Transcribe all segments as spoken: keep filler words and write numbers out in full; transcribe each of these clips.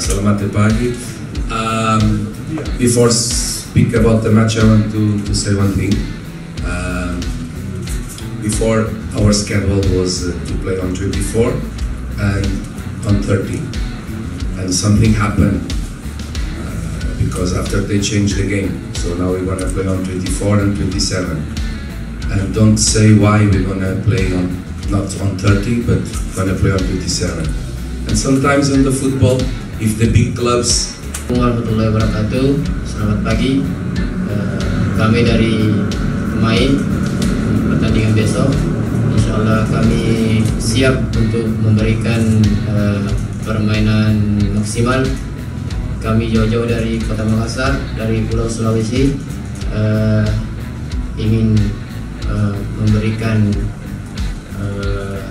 selamat pagi. Um, before speak about the match, I want to, to say one thing. Um, before our schedule was uh, to play on twenty-four and on thirty, and something happened uh, because after they changed the game, so now we're gonna play on twenty-four and twenty-seven. And don't say why we're gonna play on not on thirty, but gonna play on twenty-seven. And sometimes in the football, if the big clubs. Warahmatullahi wabarakatuh. Selamat pagi. Uh, kami dari pemain pertandingan besok. Insya Allah kami siap untuk memberikan uh, permainan maksimal. Kami jauh-jauh dari Kota Makassar, dari Pulau Sulawesi, uh, ingin uh, memberikan uh,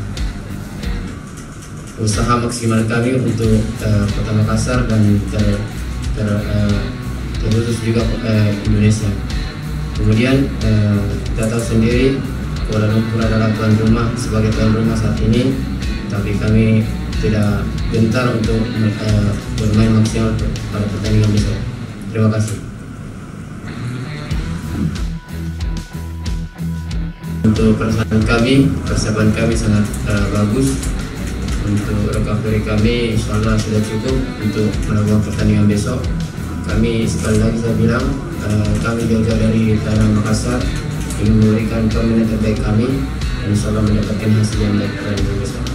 usaha maksimal kami untuk uh, Kota Makassar dan ter, ter, uh, terkhusus juga uh, Indonesia. Kemudian uh, kita tahu sendiri Kuala Lumpur adalah tuan rumah sebagai tuan rumah saat ini, tapi kami tidak gentar untuk uh, bermain maksimal pada pertandingan besok. Terima kasih. Untuk persiapan kami, persiapan kami sangat uh, bagus. Untuk recovery kami insya Allah sudah cukup untuk melakukan pertandingan besok. Kami sekali lagi saya bilang uh, kami jauh-jauh dari tanah Makassar ingin memberikan permainan terbaik kami dan insya Allah mendapatkan hasil yang baik pertandingan besok.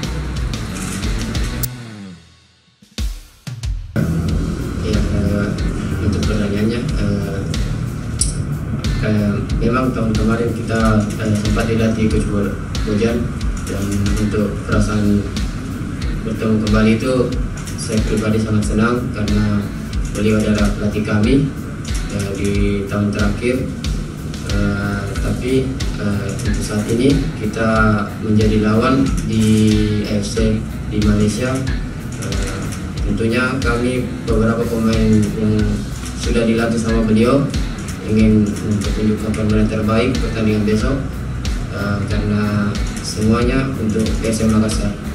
Ya, uh, untuk pertanyaannya, uh, uh, memang tahun kemarin kita uh, sempat dilatih Coach Bojan, dan untuk perasaan bertemu kembali itu saya pribadi sangat senang karena beliau adalah pelatih kami uh, di tahun terakhir. Uh, tapi uh, untuk saat ini kita menjadi lawan di A F C di Malaysia. Uh, tentunya kami beberapa pemain yang sudah dilatih sama beliau ingin mempertunjukkan permainan terbaik pertandingan besok, uh, karena semuanya untuk P S M Makassar.